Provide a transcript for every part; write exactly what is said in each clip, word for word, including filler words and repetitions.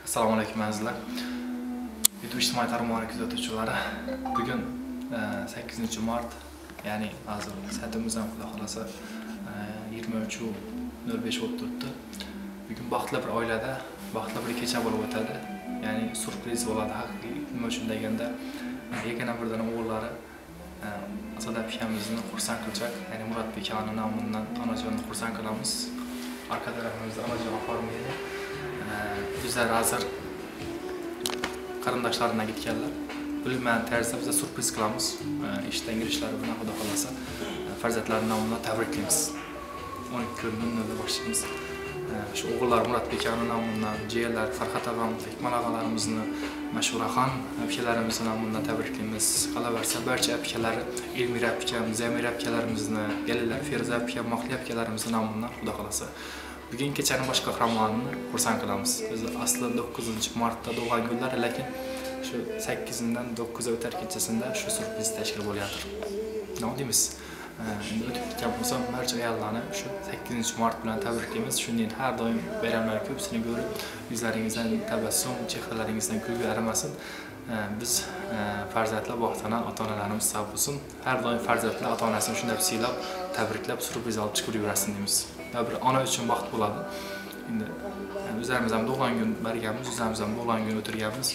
Assalomu alaykum azizlar. YouTube ijtimoiy tarmoqlar kuzatuvchilari. Bugun sakkizinchi mart, ya'ni hozir soatimiz ham xudo xolasa yigirma uch nol besh bo'lib turibdi. Bugun baxtli bir oilada, baxtli bir kecha bo'lib o'tadi. Ya'ni surpriz bo'ladi haqiqiy. Nima uchun deganda, yagona birdan o'g'illari Asadab akamizni xursand qilacak. Ya'ni Murodbek akaning nomidan onajonni xursand qilamiz. Arka tarafimizda onajon oparmaydi. Bizlar hozir qarindoshlariga ketganlar. Bilmagan tarzda biz surpriz qilamiz. Ishdan kirishlari bilan xudo xolasa farzandlarining nomidan tabriklaymiz. o'n ikki kundan boshlaymiz. Shu o'g'illar Murodbek akaning nomidan, jiyanlar Farhod og'am, Hikmat og'alarimizni, Mashuraxon akalarimizning nomidan tabriklaymiz. Qolaversa barcha akalar, Elmira akam, Zamira akalarimizni, Galilar Feruza akam, Mahliya akalarimizning nomidan xudo xolasa bugun kechaning bosh qahramonini xursand qilamiz. Biz aslida dokkuzinchi martda tug'ilgan kunlar, lekin shu sakkizidan to'qqizga o'tar kechasida shu surpriz tashkil bo'lyapti. Nima deymiz? Endi o'tib ketgan bo'lsam, barcha ayollarni shu sakkizinchi mart bilan tabriklaymiz. Shundan har doim bayramlar ko'psini ko'rib, yuzlaringizdan tabassum, chehralaringizdan kulgu arimasin. Biz farzandlar baxtidan ota-onalarimiz sog' bo'lsin. Har doim farzandlar ota-onasini shunday siylab, tabriklab, surpriz olib chiqib yurasin deymiz. Bir ona uchun vaqt bo'ladi. Endi o'zlarimiz ham tug'ilgan kun barganmiz, o'zlarimiz ham tug'ilgan kun o'tirganmiz.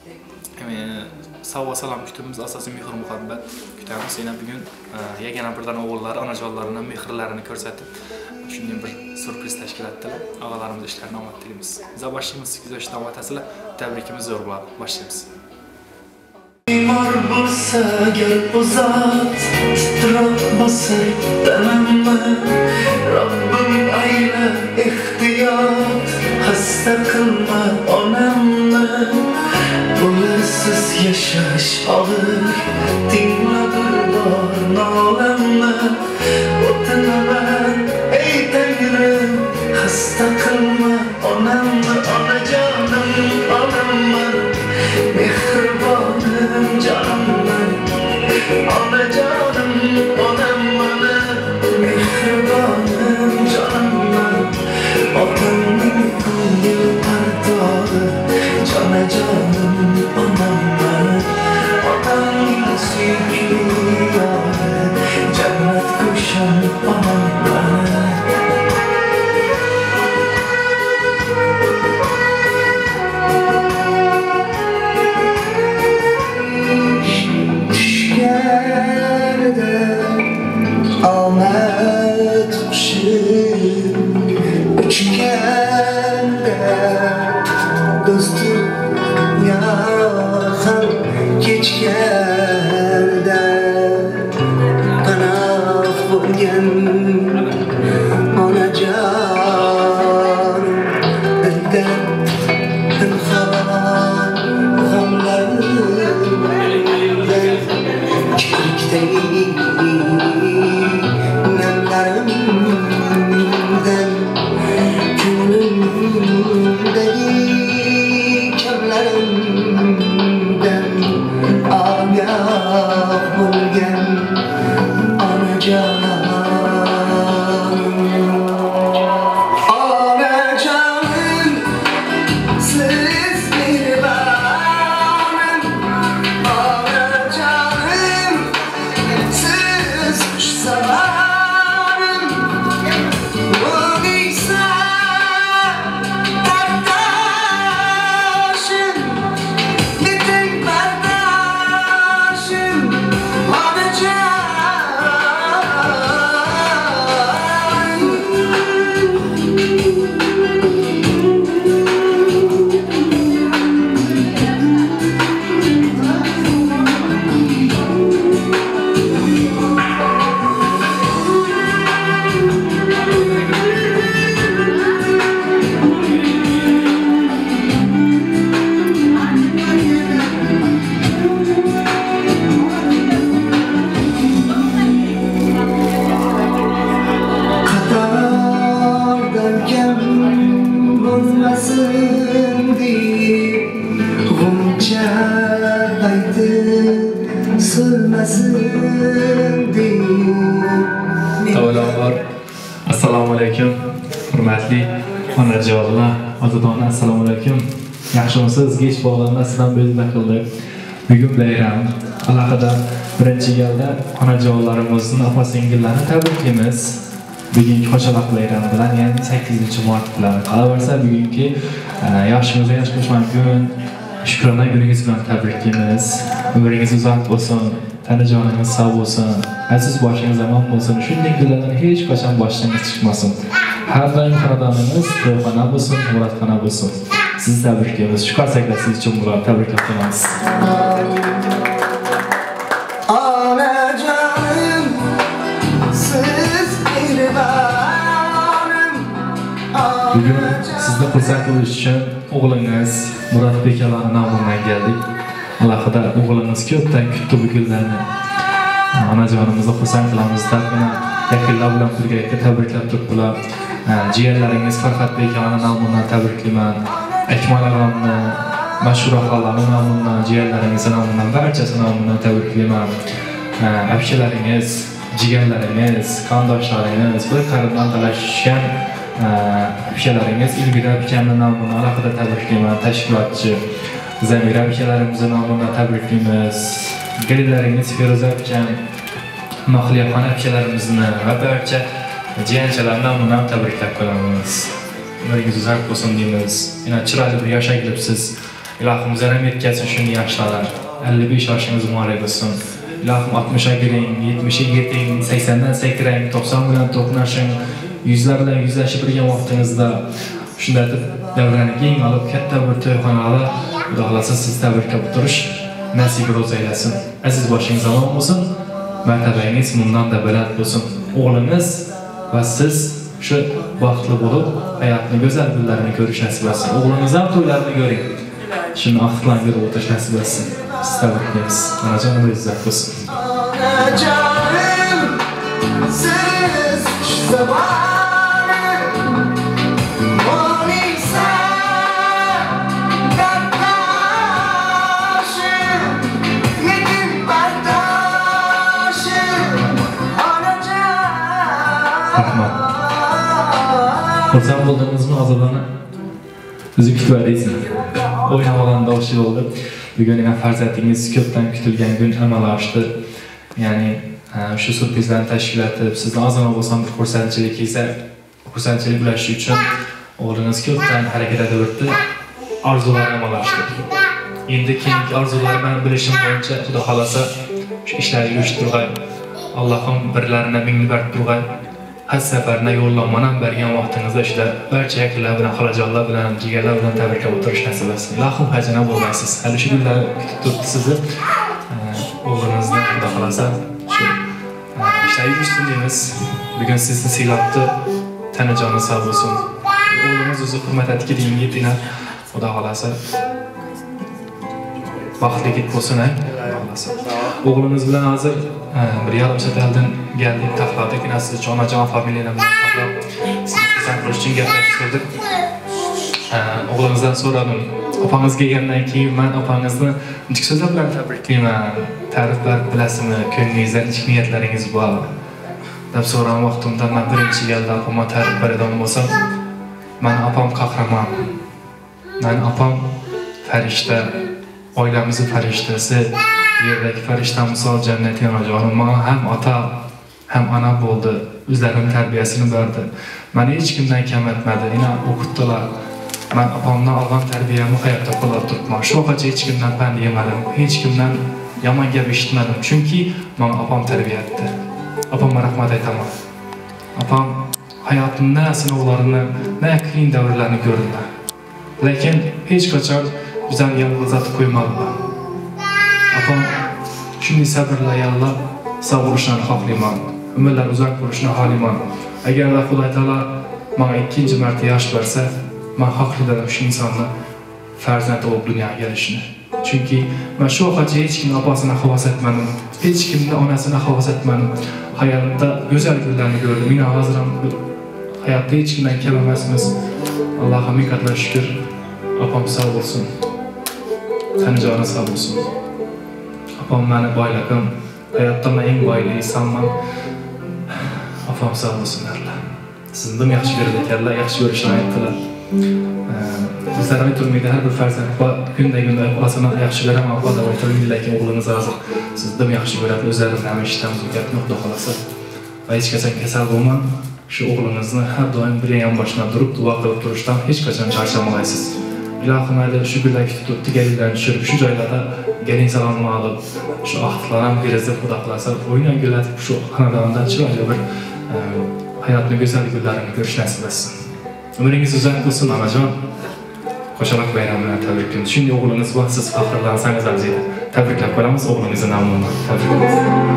Savob salom kutimiz, asosiy mehr muhabbat kutamiz. Yana bugun yagona birdan o'g'illar onajonlarining mehrlarini ko'rsatib, shunday bir surpriz tashkil etdilar. Og'alarimiz ishlarini omad tilaymiz. Biz boshlaymiz, siz yoshdan otasizlar. Tabrikimiz zo'r bo'ladi. Boshlaymiz. Mor bo'lsa gap uzat, titroq bo'lsa tanamma, Robbim ayla ehtiyot, xasta qilma onamni. Bularsiz yashash og'ir, tingla bir bor nolamni. O'tinaman ey Tangrim, xasta qilma onamni. Onajonim, onamman, mehribonim jonimman. Onajonim, onamman, mehribonim jonimman. Otamning ko'ngli pardori, jonajonim onamman. Otamning suyukli yori, jannat go'shan onamman. Omad qushi uchganda, do'stim yaqin kechganda, panoh bo'lgan onajon, dildan pinhon g'amlarimdan kirikday namlarimdan, ko'nglimdagi kamlarimdan ogoh bo'lgan onajon. Onajonim, siz mehribonim. Onajonim, siz xushsabarim. Bo'lgaysan qardoshim, mening bardoshim, onajon. Qatordan kam bo'lmasin deb, g'uncha payti so'lmasin deb. Avvalambor assalomu alaykum hurmatli onajonlar, otadonalar, assalomu alaykum. Yaxshimisiz, geç bo'lganda sizdan bezda qildik. Bugun bayram. Alohida birinchi galda onajonlarimizni, opa-singillarni tabriklaymiz. Bugungi qo'shaloq bayram bilan, ya'ni sakkizinchi mart bilan. Qolaversa, bugungi yoshimizga yosh qo'shgan kun, shukrona kuningiz bilan tabriklaymiz. Umringiz uzoq bo'lsin, tanajoningiz sog' bo'lsin, aziz boshingiz omon bo'lsin. Shunday kunlardan hech qachon boshingiz chiqmasin. Har doim xonadonimiz to'yxona bo'lsin, murodxona bo'lsin. Sizni tabriklaymiz. Shu qarsaklar siz uchun bular tabriklab qolamiz. Anacanım, siz irvanim. Bugun sizni xursand qilish uchun o'g'lingiz Murodbek akaning nomidan keldik. Alohida o'g'lingiz ko'pdan kutdi bu kunlarni. Onajonimizni xursand qilamiz. Taqina yakınlar bilan birgalikda tabriklab turibdilar. Jiyanlaringiz Farhatbek akaning nomidan tabriklayman. Akmal og'amni, Mashhur xolaning nomidan, jiyanlaringiz nomidan, barchasi nomidan tabriklayman. Abshalaringiz, jiyanlaringiz, qandoshlaringiz, bir qarindan talashishgan abshalaringiz Ilgida akaning nomidan alohida tabriklayman. Tashkilotchi Zamira abshalarimizning nomidan tabriklaymiz. Galilaringiz Feruza akam, Mahliyaxon abshalarimizni va barcha jiyanchalar nomidan tabriklab qolamiz. Umringiz uzoq bo'lsin deymiz. Yana chiroyli bir yosh kelibsiz. Ilohim zaram yetkazsin shunday yoshlar. ellik besh yoshingiz muborak bo'lsin. Ilohim oltmishga kiring, yetmishga yeting, saksondan sakrang, to'qson bilan to'qnashing, yuzlar bilan yuzlashib turgan vaqtingizda shunday deb davrani keng olib katta bir to'yxonada Xudo xolasa siz tabriklab o'tirish nasib ro'z aylasin. Aziz boshingiz omon bo'lsin. Martabangiz bundan da baland bo'lsin. O'g'lingiz va siz shu baxtli bo'lib, hayotning go'zal kunlarini ko'rish nasib etsin. O'g'lingiz ham to'ylarini ko'ring. Shuni oxirlantirib o'tish nasib etsin. Siz tabriklaymiz. Onajonim izzat bo'lsin. Anacanım, siz zamanım. Olisa kardeşim, yetim kardeşim. Rahmat. Xursand bo'ldingizmi hozirdan? Bizni kutib oldingizmi? O'ynamagan davshi bo'ldi. Bugun yana farzandingiz ko'pdan kutilgan kun amalga oshdi. Ya'ni shu surprizlarni tashkil etib, sizni ozgina bo'lsa bir xursandchilik esa, xursandchilik bo'lishi uchun o'g'lingiz ko'pdan harakat etib o'tdi. Orzularni amalga oshdi. Endi keyingi orzular men bilishim bo'yicha Xudo xolasa shu ishlarni yurishtirg'ay. Allohim birlarini mingni bart turg'ay. Har safarna yo'llanmani bergan vaqtingizda ishda barcha yakınlar bilan, xolajonlar bilan, jigarlar bilan tabriklab o'tirish nasib etsin. Ilohim hajana bo'lmaysiz. Hali shu kunlar kutib turibdi sizni. O'g'lingizni Xudo xolasa shu ishlar yurishsin deymiz. Bugun sizni siylabdi. Tanajoni sog' bo'lsin. O'g'lingiz o'zi hurmat etgan yigitlar. Xudo xolasa baxtli bo'lsin. O'g'limiz bilan hozir bir yarim soatdan geldik, taxladik. Yine siz uchun onajon familiyalarimizni taxlab, sizni xursand qilish uchun gaplashtirdik. O'g'limizdan so'radim. Opangizga kelgandan keyin men opangizni nechta so'zlar bilan tabriklayman. Ta'riflar bilasizmi? Ko'nglingizda nechta niyatlaringiz bor? deb so'ragan vaqtimda men birinchi galda opamga ta'rif beradigan bo'lsam, men opam qahramon. Men opam farishta, oilamizning farishtasi. Yerdagi farishta misol jannatga onajonim ham ota ham ona bo'ldi. O'zlarining tarbiyasini berdi. Meni hech kimdan kam etmadi. Yana o'qitdilar. Men opamdan olgan tarbiyamni hayotda qo'llab turibman. Shu vaqtgacha hech kimdan pand yemadim. Hech kimdan yomon gap eshitmadim. Chunki meni opam tarbiya etdi. Opamga rahmat aytaman. Opam hayotning sinovlarini, na qiyin davrlarni ko'rdi. Lekin hech qachon bizani yolg'izatib qo'ymadi. Opam shunday sabrla yallab sog'urishni xohlayman. Umrlar uzoq bo'lishini xohlayman. Agar Xudo taolo menga ikkinchi marta yosh bersa, men xohlayman shu insonni farzand bo'lib dunyoga kelishini. Chunki men shu vaqtgacha hech kimni opasini havas etmadim. Hech kimni onasini havas etmadim. Hayotda go'zal kunlarni ko'rdim. Men hozir ham hayotda hech kimdan kam emasmiz. Allohga ming qatla shukr. Opam sog' bo'lsin. Tanajoni sog' bo'lsin. Opam meni boylagim, hayotda men eng boyli insonman. Opam sog' bo'lsinlar. Sizni yaxshi ko'radiganlar, yaxshi ko'rishni aytdilar. Bizlar aytılmaydı her bir farzand va günde günde olasana yaxshi ko'raman, Xudo aytadi lekin o'g'lingiz hozir sizdan yaxshi ko'radi, o'zlaridan eshitamiz gapni Xudo xolasa. Va hech qachon kasal bo'lmang. Shu o'g'lingizni har doim bir yonboshidan turib duo qilib turishdan hech qachon charchamaysiz. Ilohim ayli shu gullarni tutib tigalarni tushirib shu joylarda gelin salomni olib, shu ahitlarni berib Xudo xolasa o'ynan gullatib shu xonadonda chiroyli bir hayotning go'zal gullarini ko'rish nasib etsin. Umringiz uzun bo'lsin onajon. Qo'shaloq bayrami bilan tabriklaymiz. Shunday o'g'lingiz bor, siz faxrlansangiz arziydi. Tabriklab qo'yamiz o'g'lingizni namunani. Tabriklaymiz.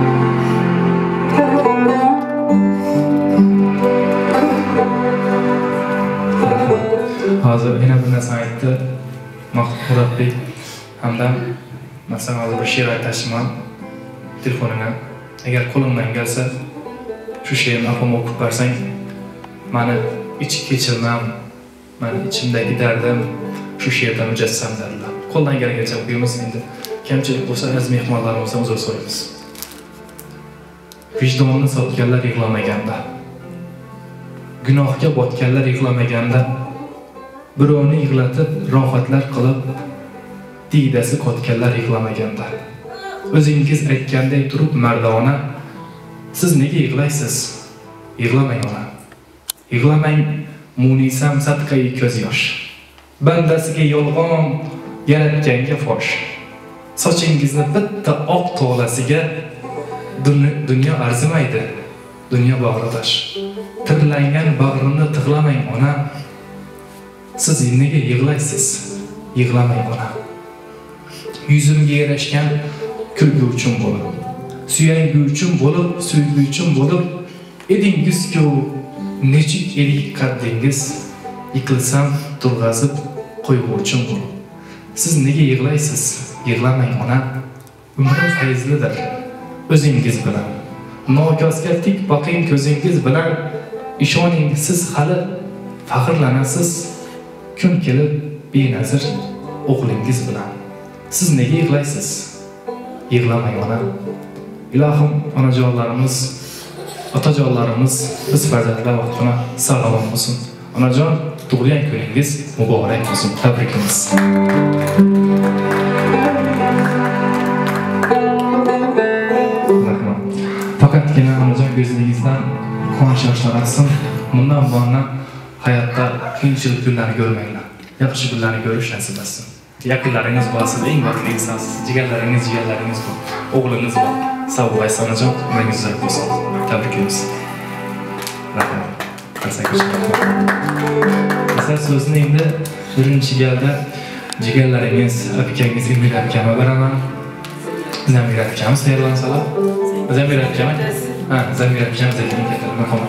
Hozir yana bir narsa aytdi Muratbek hamda masalan hozir bir she'r aytashman telefonini. Agar qo'limdan kelsa shu she'rni opamga o'qib bersang, mani ichki kechirmam, mani ichimdagi dardim shu she'rda mujassam dedilar. Qo'ldan kelgancha o'qiymiz endi. Kamchilik bo'lsa, az mehmonlarimizdan uzr so'raymiz. Vijdonni sotganlar yig'lamaganda, gunohga botganlar yig'lamaganda, birovni yig'latib rohatlar qilib, diydasi qotganlar yig'lamaganda. O'zingiz aytganday turib mardona, siz nega yig'laysiz? Yig'lamang ona. Yig'lamang, munisam sadqai ko'z yosh. Bandasiga yolg'on, yaratganga fosh. Sochingizni bitta oq to'lasiga dunyo arzimaydi. Dunyo bag'ridosh. Tirlangan bag'rimni tig'lamang ona. Siz nega yig'laysiz? Yig'lamang ona. Yuzimga yarashgan kulguvchim bo'lib, suyanguvchim bo'lib, suyguvchim bo'lib, edingiz-ku nechik elik qaddingiz, yiqilsam turg'azib qo'yguvchim bo'lib. Siz nega yig'laysiz? Yig'lamang ona. Umrim fayzlidir o'zingiz bilan. Nokosga tik boqing ko'zingiz bilan, ishoning siz hali faxrlanasiz. Kun kelib benazir o'g'lingiz bilan. Siz nega yig'laysiz? Yig'lamang ona. Ilohim onajonlarimiz, otajonlarimiz biz farzandlar vaqtini salomat bo'lsin. Onajon, tug'ilgan kuningiz muborak bo'lsin. Tabriklaymiz. Rahmat. Faqatgina onajon ko'zingizdan quvonch yoshlari oqsin. Bundan buyon hayotda qiyinchilik kunlarni ko'rmanglar. Yaxshi kunlarni ko'rish nasib etsin. Yaqinlaringiz bor, siz eng baxtli insonsiz. Jigarlaringiz, jigarlaringiz bor. O'g'lingiz bor. Sog' bo'lasiz onajon, umringiz uzoq bo'lsin. Tabriklaymiz. Rahmat. Teşekkür ederim. Mesela so'zni endi birinchi galda jigarlaringiz, apikangiz Emir akama beraman. Zamir akamiz tayyorlansalar. Zamir akam. Ha, Zamir akam zaten katta marhamat.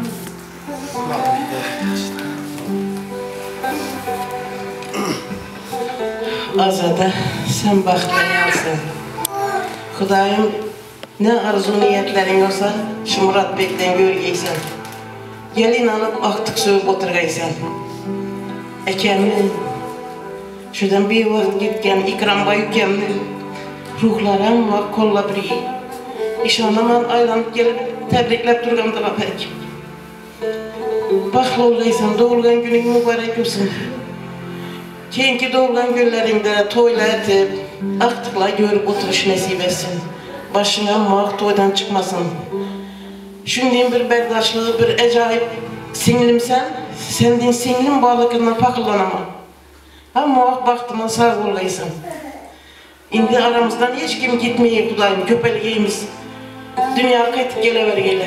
Azada sen baxtlanasın. Xudoyim ne arzu niyetlerin olsa şu Muratbek'ten görgeysen. Gelin alıp aktık söğüp oturgaysan. Ekemni, şuradan bir vakit gitken ikram bayıkkemni, ruhlaram var kolla biri. İşanaman aylanıp gelip tebriklep durgamda bapek. Baklı olaysan doğulgan günün mübarek olsun. Keyinki doğulgan günlerinde toyla etip, aktıkla görüp oturuş nasip etsin. Başına muak toydan çıkmasın. Şundan bir berdaşlığı, bir acayip singlimsen, sendin singlim bağlıkından pakıllanamam. Ha muak baktığına sağ olaysın. Indi aramızdan hiç kim gitmeye Kudayım, köpelgeyimiz. Dünya kayıtıp gelever gele.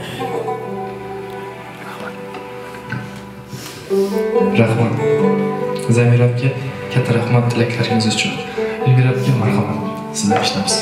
Rahmat. Zamir abga katta rahmat tilaklaringiz uchun. Elmira abga marhamat. Sizlar ishlabsiz.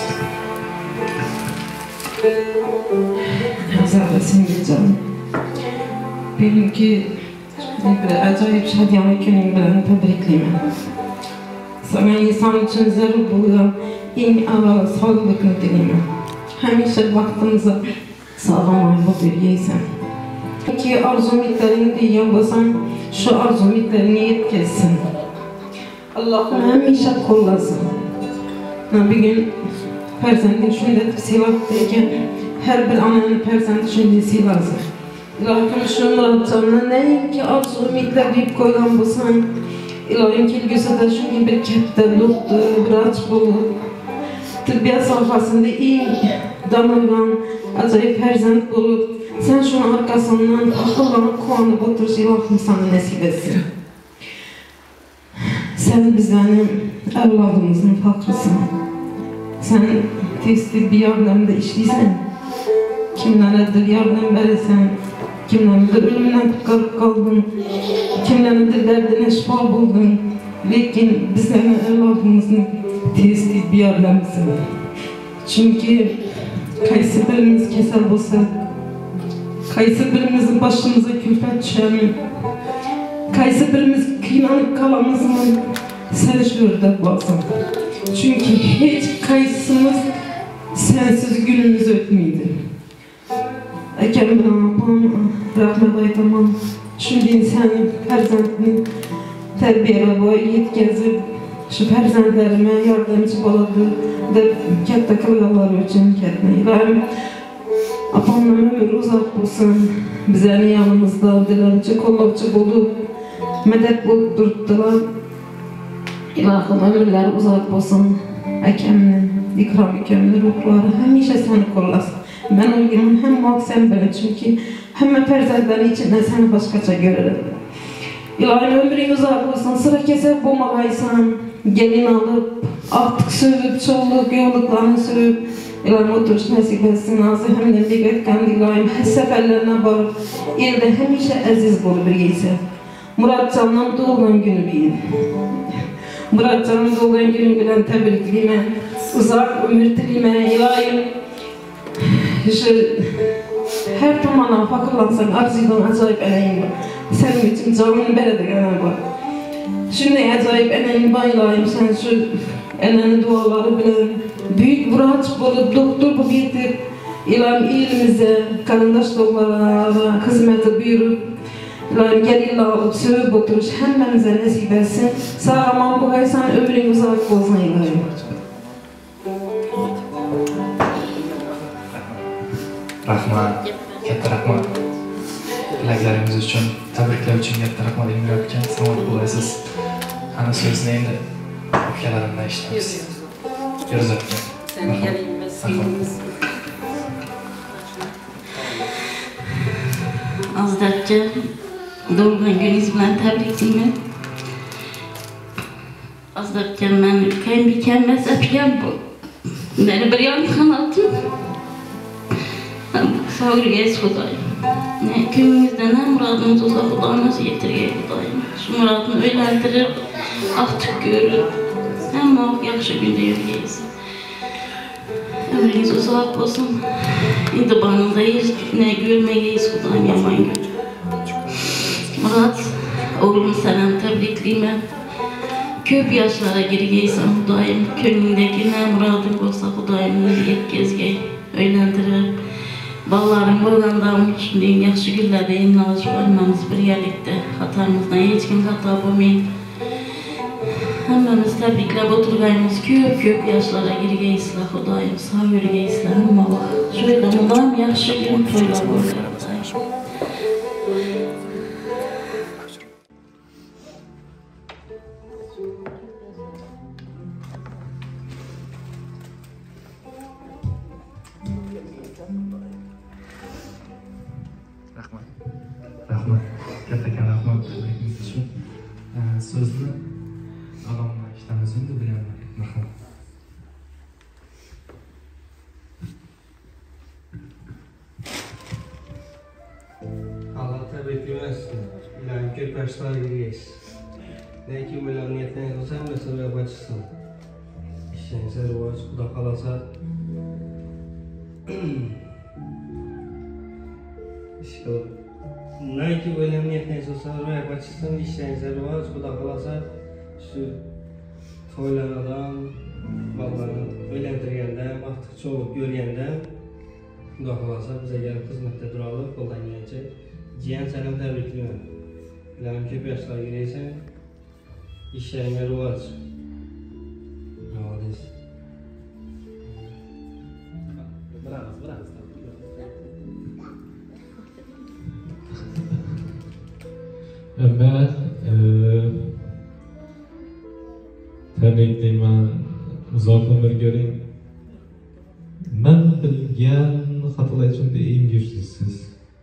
Hazırda sevgili canım. Benimki bir acayip şadyanlı günüm bilen tebrikliyim. Sana insan için zarur bulunan en avval sağlıkını dileyim. Hemşe vaktimize sağlam ayrılık vergeysen. Ki arzu mitlerini diyen olsan şu arzu mitlerini yetkilsin. Allah'ım hemşe kollasın. Bir gün perzendin şunda sevap derken her bir ananın perzenti şimdi silazı. İlahim şu Muratcan'la neyinki arzu ümitler deyip koygan bolsan, İlahim kelgüsü de şunun bir kepten doktu, vraç bulup, tıbbiyat sahasında iyi damırgan, acayip ferzent bulup, sen şunun arkasından akıllanıp kuanıp oturuş İlahim sana nasip etsin. Sen bizlerin evladımızın fakrısın. Sen testi bir yardımda işliysen, kimlerdir yardım verirsen, kimlerdir ölümden kurtarıp kaldın, kimlerdir derdine şifa buldun. Lakin bizlerin evladımızın testi bir yardımsın. Çünkü kaysı birimiz kesel olsa, kaysı birimizin başımıza külfet düşer, kaysı birimiz kıylanıp kalamızın sen şurada bulasın. Çünkü hiç kaysımız sensiz günümüz ötmeydi. Ekem bana babam rahmet aytamam. Şimdi insanın ferzentini terbiyele boy yetkazıp şu ferzentlerime yardımcı boladı deb katta kılgalar için ketmeyi. Ben apamla ömür uzak bulsun. Bizlerin yanımızda dilenci, kollavcı bulup medet bulup durdular. İlahım ömürler uzak olsun. Ekemni, ikram kömür ruhları hemşe seni kollasın. Ben uygumun hem muhak sen beni çünkü hem ferzentleri içinde seni başkaça görürüm. İlahim ömrün uzak olsun, sıra kesip bulmalaysan, gelin alıp, artık sövüp, çoğuluk, yolluklarını sövüp, İlahim oturuş nasip etsin, ağzı hem de bir etken İlahim her seferlerine varıp, elde hemşe aziz bolu bir giyse. Muratcan'ın doğulan günü bilin. Muratcan'ın doğulan günü bilen tebrikliyime, uzak ömür dilime, İlahim şu her tamana fakirlansan arzuydan acayip eneyim var. Senin için canını berede gelen var. Şimdi acayip eneyim var İlahim, sen şu enenin duaları bilen büyük vraç bulup doktor bu getir İlahim ilimize, karındaş doktorlara hizmeti buyurup İlahim gel illa alıp sövüp oturuş hemmemize nasip etsin. Sağlaman bu gaysan ömrün uzak olsun İlahim. Rahmat, katta rahmat. Tilaklarimiz uchun, tabriklar uchun katta rahmat Emre aka. Savob bo'lasiz. Ana so'zni endi ukalarimdan eshitamiz. Feruza aka. Sen gelin sevgimiz. Azdatça doğrudan gününüz bilen tebrikliyim. Azdatça ben ülkeyim bir kelmez öpken bu. Beni bir yan kanatım. Sağır geç Kudayım. Ne köyümüzde ne muradımız olsa Kudayım nasıl getirgeyi Kudayım. Şu muradını öylendirir, aktık görür. Hem muhak yakışı günde yürüyeyiz. Ömrünüz uzak olsun. İntibanındayız, ne görmeyiz Kudayım yaman gör. Murat, oğlum selam tebrikliyim. Köp yaşlara girgeysen Kudayım. Köyündeki ne muradın olsa Kudayım yetkizgeyi öylendirir. Ballarım boylandan düşündüğüm yaxşı günlerde emin alışıp ölmemiz bir yerlikte. Hatamızdan hiç kim hata bulmayın. Hemmemiz tebriklep oturgayımız köp köp yaşlara girgeysile Kudayım. Sağ yürgeysile ama bak. Şöyle mulam yaxşı gün toyla boylar Kudayım. Rahmat. Rahmat. Kattakan rahmat tabrikleringiz uchun. So'zni alomdan eshitamiz endi bilan. Rahmat. Allah tebriklemezsin. İlahim köp yaşlar gireyiz. Ne ki böyle niyetine olsa hem de sonra başlasın. İşinize ruvaç, kuda kalasa. İşte ne ki böyle niyetine olsa oraya başlasın. İşinize ruvaç, kuda kalasa. Şu toylardan, ballarını öğlendirgende, artık çoğulup görgende. Kuda kalasa bize gelip hizmette duralım, koldan gelecek. Cihan selam tebrikliyim. İlahim köp yaşlar gireysen, işlerine ruvaç. Rahat etsin. Bravo, bravo. Tabriklayman. Uzoq umr ko'ring. Men bilgan xatolar ichida eng kuchlisiz.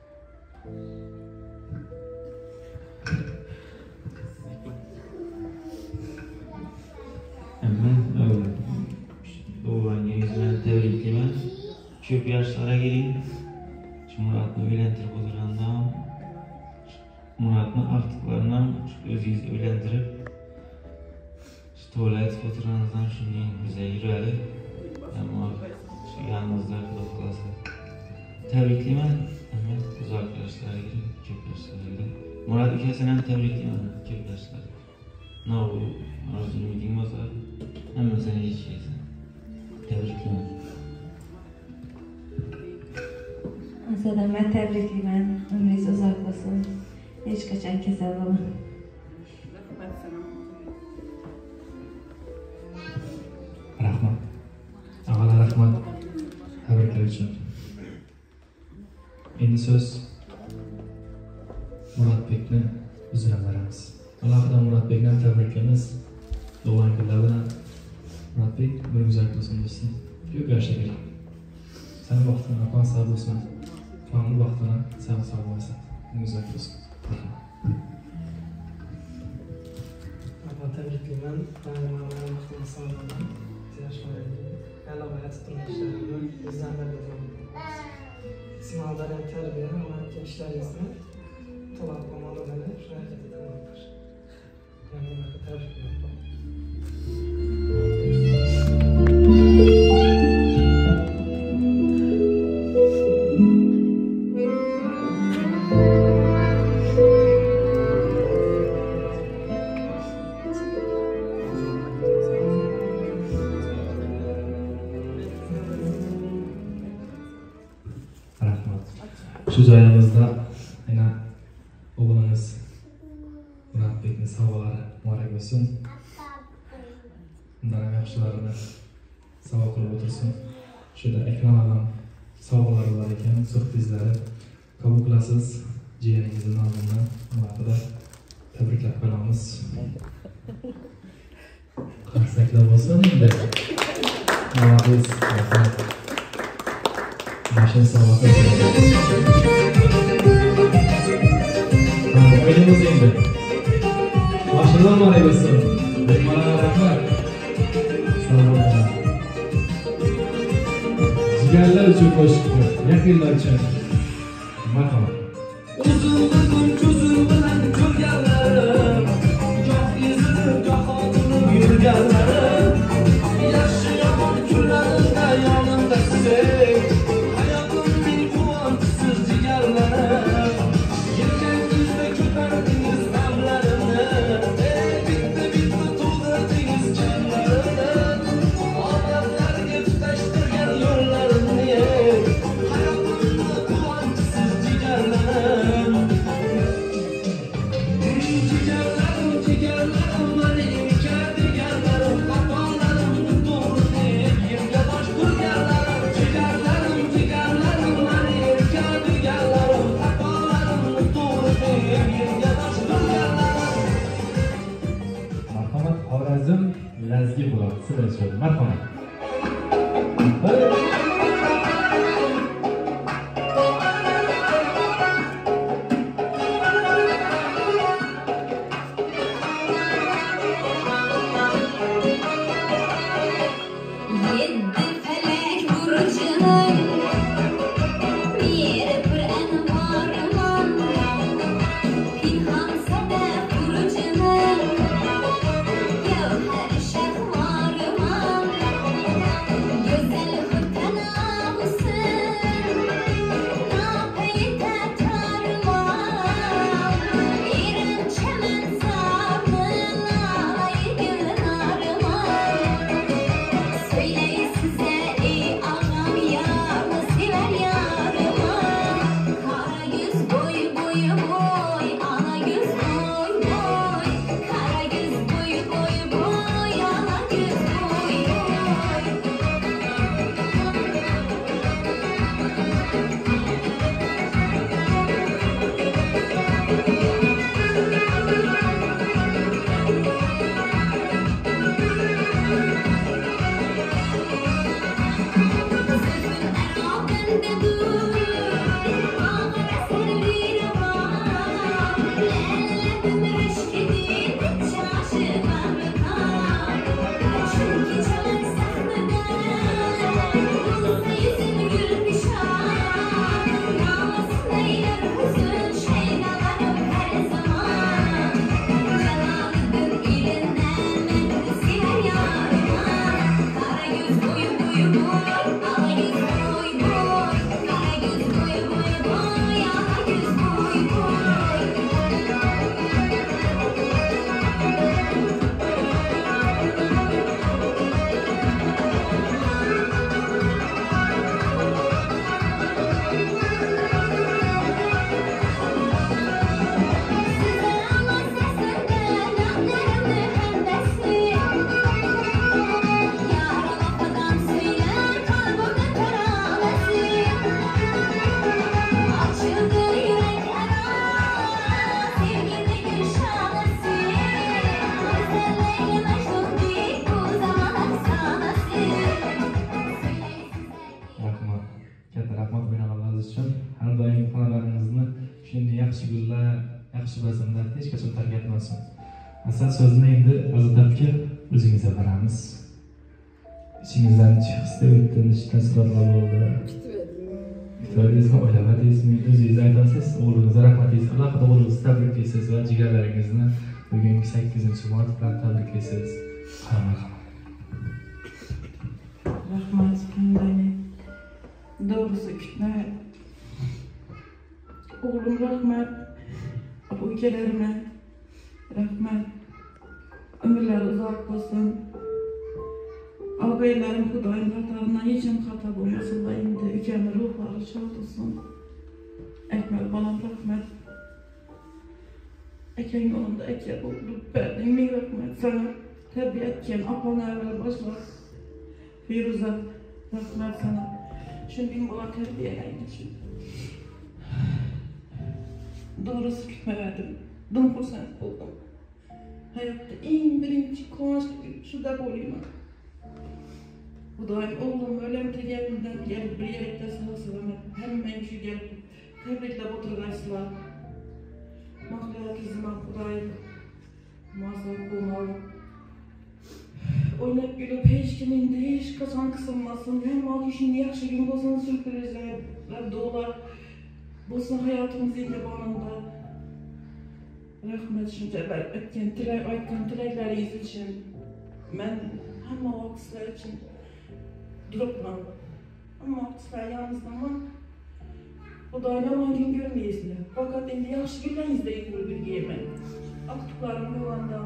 Amma doğulanınız bilan tabriklayman. Ko'p yoshlarga keling. Muratni uylantirib o'tirganda Muratni ortiqlardan o'zingiz uylantirib tuvalet fotoğrafınızdan şunu bize yürüyelim. Ama şu yanınızda Xudo xolasa. Tabriklayman. Ama uzak yoshlarga girib, ko'p yoshlarga girib. Murat akasini ham tabriklayman. Ko'p yoshlarga. Nav arzu meeting bo'lsa, hammasini yechishaysan. Tabriklayman. Aslında ben tabriklayman. Ömrünüz uzak olsun. Hiç kaçan kasal olun. Rahmat. Ağalar rahmat. Tebrikler için. Endi söz Muratbekni bizga beramiz. Alohida Muratbekni tabriklaymiz. Doğan kunlar bilan Muratbek bir güzel bo'lsin desin. Ko'p yoshlar. Sen vaqtini aqon sağ bo'lsin. Fahmi vaqtini sen sağ bo'lsin. Güzel bo'lsin. Apa tabriklayman. Qanday vaqtni sağ bo'lsin. Yaşlar. A'lo hayot turmushlarini bizdan bergan. Sinovlardan tarbiya va ishlaringizni to'liq amalga shunday qilamiz. Yani tabriklayman. Şu joyimizda yana o'g'limiz Muratbekning sovg'alari muborak bo'lsin. Undan ham yaxshilarini sovg'a qilib o'tirsin. Shuda ekrandan sovg'alari bor ekan, surprizlari qabul qilasiz. Jiyaningizning nomidan alohida tabriklab qolamiz. Qarsaklar bo'lsin endi. Молодец. Başın sağlığı. Oynayımız indi. Başından mı arıyorsun? Benim bana rahmet. Sağ olun. Ciğerler için koştu. Yakınlar için. Bakalım. Uzunluğun çözümünden gölgelerim, çok yüzünü cahanını yürgelerim. Yaşayamam küllerinde yanımdasın. Hayatım bir kuvvetsizsiz ciğerlerim. Yirken yüzde köperdiniz evlerini. Ey bitti bitti tuğdırdınız çimlerini. Ahmetlerge tüteştirgen yollarını. Hayatımda kuvvetsizsiz ciğerlerim. Ciğerlerim ciğerlerim benim kedigerlerim. Kafalarım doğru değil yirge baş burgerlerim. Ciğerlerim ciğerlerim benim kedigerlerim. Kafalarım doğru değil yirge baş burgerlerim. Marhamat, Xorazm Lazgi bo'ladi. Sizlar uchun marhamat. Yedi felek burcunun yeri bir envarman, pinhan sedef burcunun gevher şehvarman, güzel hütena o'zingizga qaramiz. İçingizden chiqishda o'tdi, taassurotlar bo'ldi. Kutibedingizmi, o'ylamadingizmi? O'zingiz aytasiz, o'g'lingizga rahmat deysiz, alohida o'g'lingizni tabriklaysiz va jigarlaringizni bugungi sakkizinchi mart bilan tabriklaysiz. Marhamat. Rahmat, qanday doğrusu kutma. Oğlum rahmat, ülkelerime rahmat, ömürleri uzak olsun. Ağabeylerim Kuday'ın hatalarına hiçim hata bulmasın da indi, ülkemin ruhları şad olsun. Ekmel balam rahmet. Eken yolunda eke bulduk, verdim mi rahmet sana. Terbiyetken apana evvel başlar. Firuza rahmet sana. Şimdi bana terbiyeyle geçin. Doğrusu kütmemedim. Dım kursant oldum. Hayatta en birinci kıvançlı şu da olayım. Bu daim oğlum ölem tegelinden gelip bir yerlikte sağa sıramak. Hemen şu gelip tebrikle oturgaysılar. Mahliyat izman Kudayım. Mazhar bulmalı. Oynayıp gülüp hiç kimin de hiç kaçan kısılmasın. Hem o kişinin yaxşı gün olsun sürprizler doğular. Bolsun hayatımız yine banında. Rahmet şunca ben ötken tilek aytkan tilekleriniz için. Ben hem o kıslar için duruplam. Ama o kıslar yalnızlama. O da yaman gün görmeyizler. Fakat indi yaxşı günlerinizde yürür bir giymen. Aktıklarım yolanda.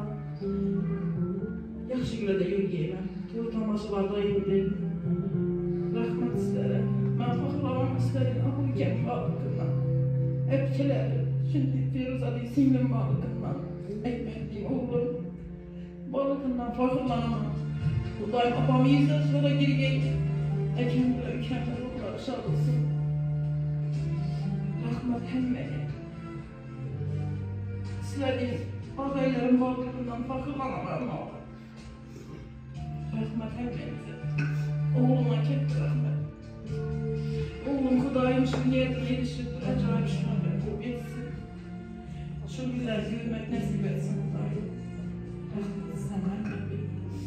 Yaxşı güle de yürgeymen. Toy tamaşalarda indi. Rahmet sizlere. Ben fakırlamam istedim. Ahul kem bağlıkından. Öpkeleri. Şimdi Firuza değil singlim bağlıkından. Ekmekliyim oğlum. Bağlıkından fakırlanamam. Bu daim apamı yüzden sonra geri gel. Ekemle ökemle ruhları şad olsun. Rahmet hemmeye. Sizlerin ağabeylerin bağlıkından fakırlanamam. Rahmet hemmenize. Oğluma kepti rahmet. Oğlum Kudayım şu yerde gelişirdir. Acayip şuna ben bu etsin. Şu günler görmek nasip etsin Kudayım. Rahmet sana gibi.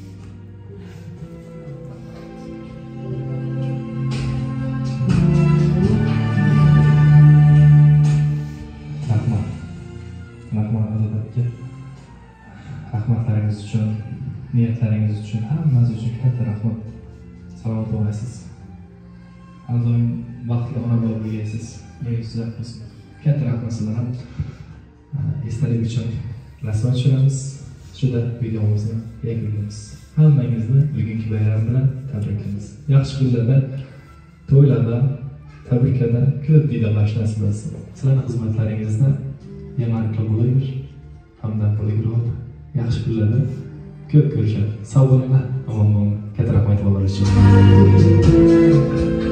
Rahmat. Rahmat Azadabga. Rahmatlarınız için, niyetleriniz için, hammasi uchun katta rahmat. Salomat bo'lasiz. Har doim baxtli ona bo'lib yurgaysiz. Yeringiz tuzab qo'ysin. Katta rahmat sizlarga. Esdalik uchun rasmga tushiramiz. Shunda videomizni yakunlaymiz. Hammangizni bugungi bayram bilan tabriklaymiz. Yaxshi kunlarda, to'ylarda, tabriklarda ko'p diydorlash nasib etsin. Sizlarning xizmatlaringizni yamanliklar bo'laver, hamdam bo'laver. Yaxshi kunlarda ko'p ko'rishadi. Sog' bo'linglar, omon bo'linglar. Katta rahmat bolalar uchun.